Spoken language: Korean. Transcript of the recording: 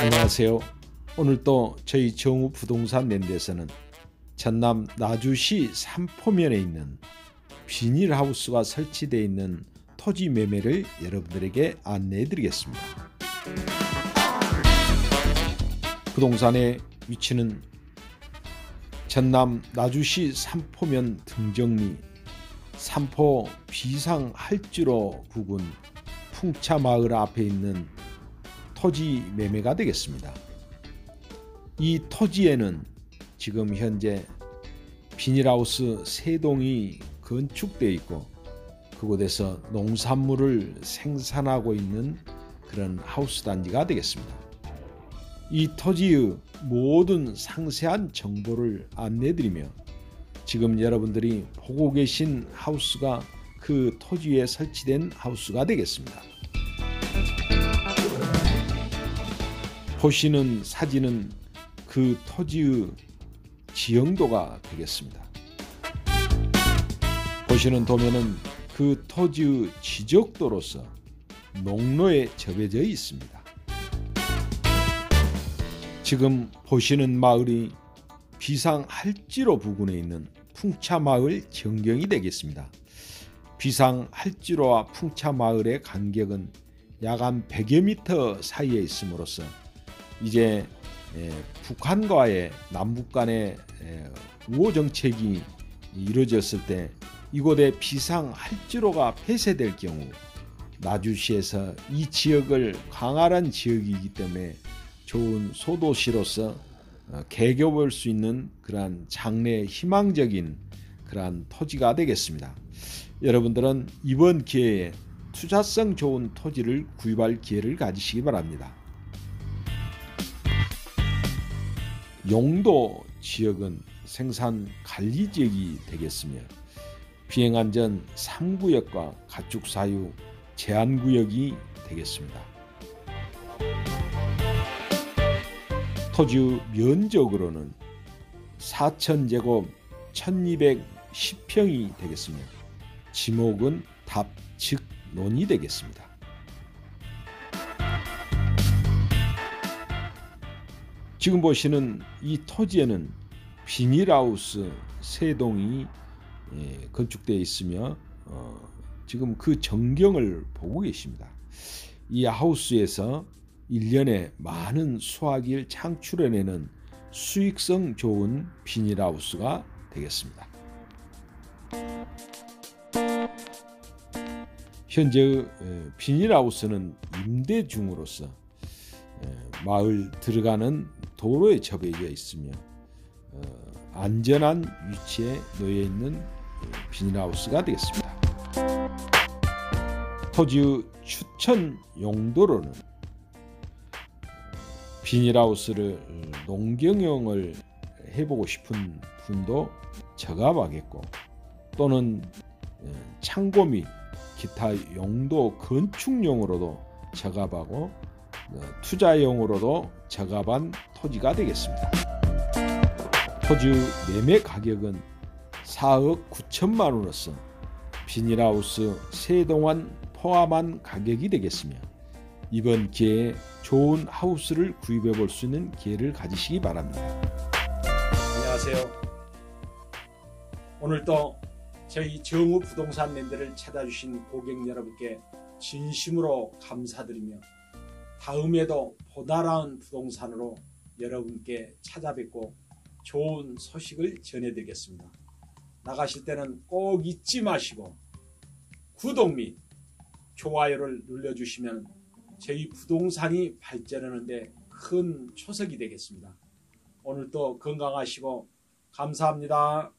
안녕하세요. 오늘 또 저희 정우 부동산 랜드에서는 전남 나주시 삼포면에 있는 비닐하우스가 설치되어 있는 토지 매매를 여러분들에게 안내해 드리겠습니다. 부동산의 위치는 전남 나주시 삼포면 등정리 삼포 비상할지로 부근 풍차마을 앞에 있는 토지 매매가 되겠습니다. 이 토지에는 지금 현재 비닐하우스 3동이 건축되어 있고 그곳에서 농산물을 생산하고 있는 그런 하우스 단지가 되겠습니다. 이 토지의 모든 상세한 정보를 안내드리며 지금 여러분들이 보고 계신 하우스가 그 토지에 설치된 하우스가 되겠습니다. 보시는 사진은 그 토지의 지형도가 되겠습니다. 보시는 도면은 그 토지의 지적도로서 농로에 접해져 있습니다. 지금 보시는 마을이 비상할지로 부근에 있는 풍차마을 전경이 되겠습니다. 비상할지로와 풍차마을의 간격은 약 한 100여 미터 사이에 있음으로써 이제 북한과의 남북 간의 우호 정책이 이루어졌을 때 이곳에 비상할지로가 폐쇄될 경우 나주시에서 이 지역을 광활한 지역이기 때문에 좋은 소도시로서 개겨볼 수 있는 그러한 장래 희망적인 그러한 토지가 되겠습니다. 여러분들은 이번 기회에 투자성 좋은 토지를 구입할 기회를 가지시기 바랍니다. 용도 지역은 생산 관리 지역이 되겠으며 비행안전 3구역과 가축 사유 제한구역이 되겠습니다. 토지 면적으로는 4,000제곱 1,210평이 되겠으며 지목은 답, 즉 논이 되겠습니다. 지금 보시는 이 토지에는 비닐하우스 3동이 건축되어 있으며 지금 그 전경을 보고 계십니다. 이 하우스에서 1년에 많은 수확을 창출해내는 수익성 좋은 비닐하우스가 되겠습니다. 현재 비닐하우스는 임대 중으로서 마을 들어가는 도로에 접해져 있으며 안전한 위치에 놓여 있는 비닐하우스가 되겠습니다. 토지의 추천 용도로는 비닐하우스를 농경용을 해보고 싶은 분도 적합하겠고 또는 창고 및 기타 용도 건축용으로도 적합하고 투자용으로도 적합한 토지가 되겠습니다. 토지 매매 가격은 4억 9천만 원으로서 비닐하우스 3동안 포함한 가격이 되겠으며 이번 기회에 좋은 하우스를 구입해 볼 수 있는 기회를 가지시기 바랍니다. 안녕하세요. 오늘도 저희 정우 부동산 랜드를 찾아주신 고객 여러분께 진심으로 감사드리며 다음에도 보다 나은 부동산으로 여러분께 찾아뵙고 좋은 소식을 전해드리겠습니다. 나가실 때는 꼭 잊지 마시고 구독 및 좋아요를 눌러주시면 저희 부동산이 발전하는 데 큰 초석이 되겠습니다. 오늘도 건강하시고 감사합니다.